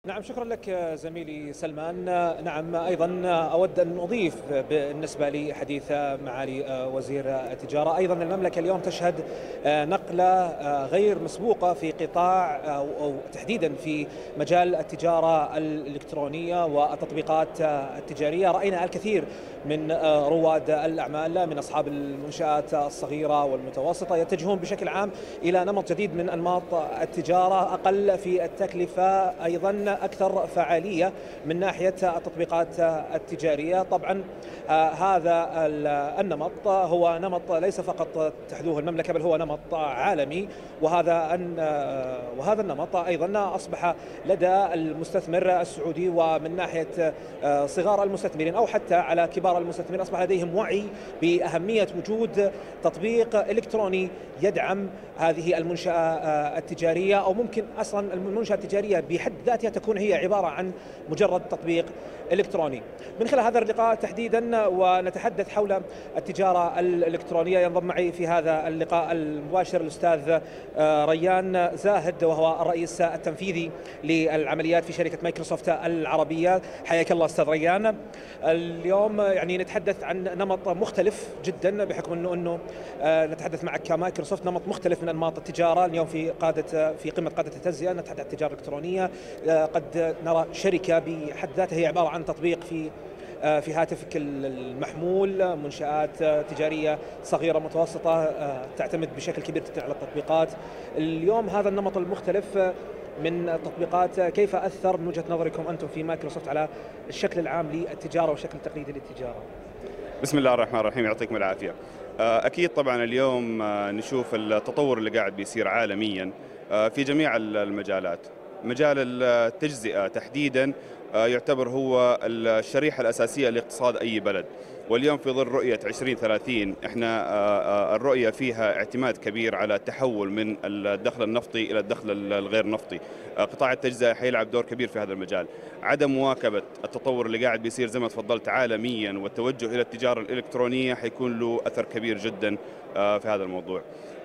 نعم، شكرا لك زميلي سلمان. نعم، أيضا أود أن أضيف بالنسبة لحديث معالي وزير التجارة. أيضا المملكة اليوم تشهد نقلة غير مسبوقة في قطاع أو تحديدا في مجال التجارة الإلكترونية والتطبيقات التجارية. رأينا الكثير من رواد الأعمال، من أصحاب المنشآت الصغيرة والمتوسطة، يتجهون بشكل عام إلى نمط جديد من أنماط التجارة، أقل في التكلفة، أيضا أكثر فعالية من ناحية التطبيقات التجارية. طبعا هذا النمط هو نمط ليس فقط تحذوه المملكة، بل هو نمط عالمي. وهذا النمط أيضا أصبح لدى المستثمر السعودي، ومن ناحية صغار المستثمرين أو حتى على كبار المستثمرين، أصبح لديهم وعي بأهمية وجود تطبيق إلكتروني يدعم هذه المنشأة التجارية، أو ممكن أصلا المنشأة التجارية بحد ذاتها تكون هي عبارة عن مجرد تطبيق إلكتروني. من خلال هذا اللقاء تحديدا ونتحدث حول التجارة الإلكترونية، ينضم معي في هذا اللقاء المباشر الأستاذ ريان زاهد، وهو الرئيس التنفيذي للعمليات في شركة مايكروسوفت العربية. حياك الله أستاذ ريان. اليوم يعني نتحدث عن نمط مختلف جدا، بحكم أنه نتحدث معك كمايكروسوفت نمط مختلف من أنماط التجارة. اليوم في قمة قادة التجزئة نتحدث عن التجارة الإلكترونية. قد نرى شركة بحد ذاتها هي عبارة عن تطبيق في هاتفك المحمول، منشآت تجارية صغيرة متوسطة تعتمد بشكل كبير على التطبيقات. اليوم هذا النمط المختلف من التطبيقات كيف أثر من وجهة نظركم أنتم في مايكروسوفت على الشكل العام للتجارة والشكل التقليدي للتجارة؟ بسم الله الرحمن الرحيم، يعطيكم العافية. أكيد طبعا اليوم نشوف التطور اللي قاعد بيصير عالميا في جميع المجالات. مجال التجزئة تحديدا يعتبر هو الشريحة الأساسية لاقتصاد أي بلد، واليوم في ظل رؤية 2030 احنا الرؤية فيها اعتماد كبير على التحول من الدخل النفطي إلى الدخل الغير نفطي. قطاع التجزئة حيلعب دور كبير في هذا المجال. عدم مواكبة التطور اللي قاعد بيصير زي ما تفضلت عالميا والتوجه إلى التجارة الإلكترونية حيكون له أثر كبير جدا في هذا الموضوع.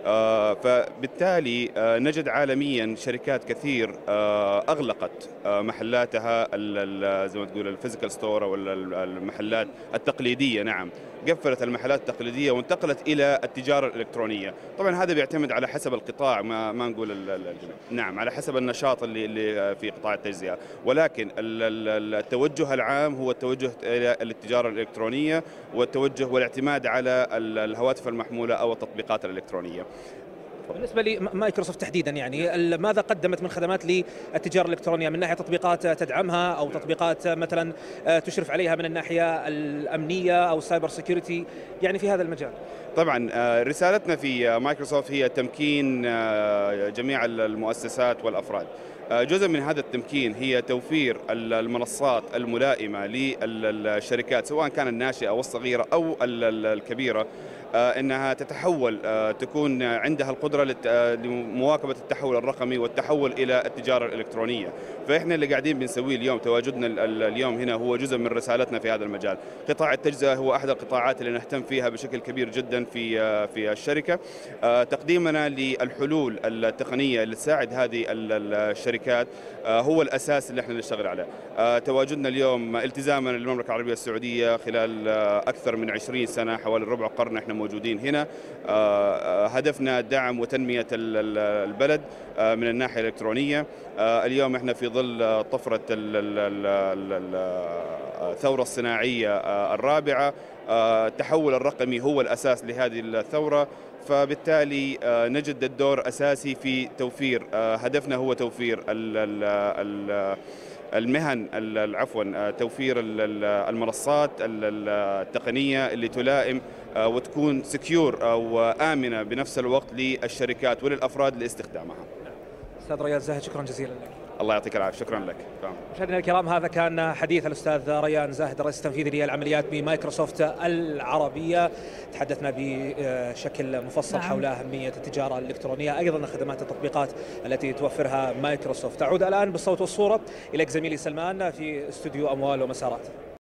فبالتالي نجد عالميا شركات كثير أغلقت محلاتها زي ما تقول الفيزيكال ستور أو المحلات التقليدية. نعم، قفلت المحلات التقليدية وانتقلت إلى التجارة الإلكترونية. طبعا هذا بيعتمد على حسب القطاع، ما نقول نعم، على حسب النشاط اللي في قطاع التجزئة، ولكن التوجه العام هو التوجه إلى التجارة الإلكترونية والتوجه والاعتماد على الهواتف المحمولة أو التطبيقات الإلكترونية. بالنسبة لمايكروسوفت تحديدا، يعني ماذا قدمت من خدمات للتجارة الإلكترونية من ناحية تطبيقات تدعمها أو تطبيقات مثلا تشرف عليها من الناحية الأمنية أو السايبر سيكيورتي، يعني في هذا المجال؟ طبعا رسالتنا في مايكروسوفت هي تمكين جميع المؤسسات والأفراد. جزء من هذا التمكين هي توفير المنصات الملائمة للشركات، سواء كانت الناشئة أو الصغيرة أو الكبيرة، انها تتحول، تكون عندها القدره لمواكبه التحول الرقمي والتحول الى التجاره الالكترونيه. فاحنا اللي قاعدين بنسويه اليوم، تواجدنا اليوم هنا هو جزء من رسالتنا في هذا المجال. قطاع التجزئه هو احد القطاعات اللي نهتم فيها بشكل كبير جدا في الشركه. تقديمنا للحلول التقنيه اللي تساعد هذه الشركات هو الاساس اللي احنا نشتغل عليه. تواجدنا اليوم التزاما للمملكه العربيه السعوديه خلال اكثر من 20 سنه، حوالي ربع قرن احنا موجودين هنا. هدفنا دعم وتنمية البلد من الناحية الإلكترونية. اليوم احنا في ظل طفرة الثورة الصناعية الرابعة. التحول الرقمي هو الأساس لهذه الثورة، فبالتالي نجد الدور أساسي في توفير، هدفنا هو توفير المهن، عفوا توفير المنصات التقنية اللي تلائم وتكون سكيور أو آمنة بنفس الوقت للشركات وللأفراد لاستخدامها. أستاذ ريان زاهد، شكرا جزيلا لك. الله يعطيك العافية، شكرا لك. مشاهدينا الكرام، هذا كان حديث الأستاذ ريان زاهد، الرئيس التنفيذي للعمليات بمايكروسوفت العربية. تحدثنا بشكل مفصل حول أهمية التجارة الإلكترونية، أيضا خدمات التطبيقات التي توفرها مايكروسوفت. أعود الآن بالصوت والصورة إليك زميلي سلمان في استوديو أموال ومسارات.